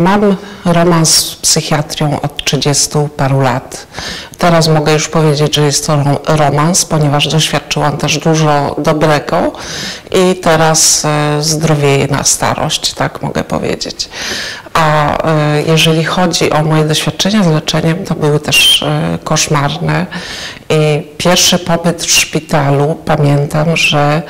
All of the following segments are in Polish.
Mam romans z psychiatrią od 30 paru lat. Teraz mogę już powiedzieć, że jest to romans, ponieważ doświadczyłam też dużo dobrego i teraz zdrowieję na starość, tak mogę powiedzieć. A jeżeli chodzi o moje doświadczenia z leczeniem, to były też koszmarne. I pierwszy pobyt w szpitalu, pamiętam, że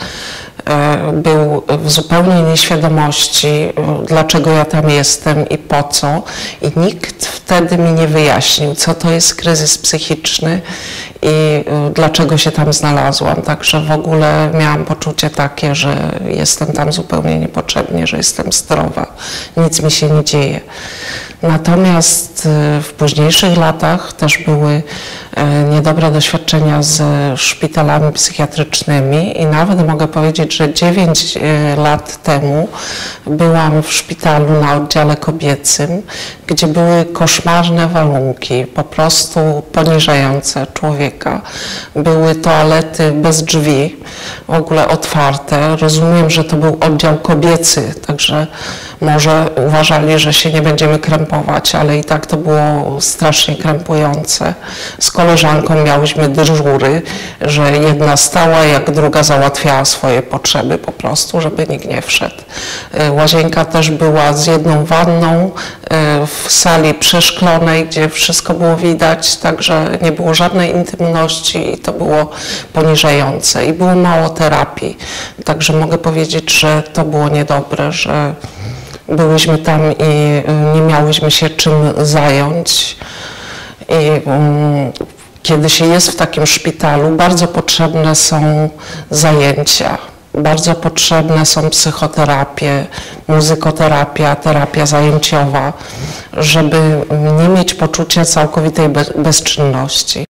był w zupełnej nieświadomości, dlaczego ja tam jestem i po co. I nikt wtedy mi nie wyjaśnił, co to jest kryzys psychiczny i dlaczego się tam znalazłam. Także w ogóle miałam poczucie takie, że jestem tam zupełnie niepotrzebnie, że jestem zdrowa, nic mi się nie dzieje. Natomiast w późniejszych latach też były niedobre doświadczenia z szpitalami psychiatrycznymi i nawet mogę powiedzieć, że 9 lat temu byłam w szpitalu na oddziale kobiecym, gdzie były koszmarne warunki, po prostu poniżające człowieka. Były toalety bez drzwi, w ogóle otwarte. Rozumiem, że to był oddział kobiecy, także może uważali, że się nie będziemy krępować, ale i tak to było strasznie krępujące. Z koleżanką miałyśmy dyżury, że jedna stała, jak druga załatwiała swoje potrzeby po prostu, żeby nikt nie wszedł. Łazienka też była z jedną wanną w sali przeszklonej, gdzie wszystko było widać, także nie było żadnej intymności i to było poniżające. I było mało terapii, także mogę powiedzieć, że to było niedobre, że byłyśmy tam i nie miałyśmy się czym zająć. I kiedy się jest w takim szpitalu, bardzo potrzebne są zajęcia, bardzo potrzebne są psychoterapie, muzykoterapia, terapia zajęciowa, żeby nie mieć poczucia całkowitej bezczynności.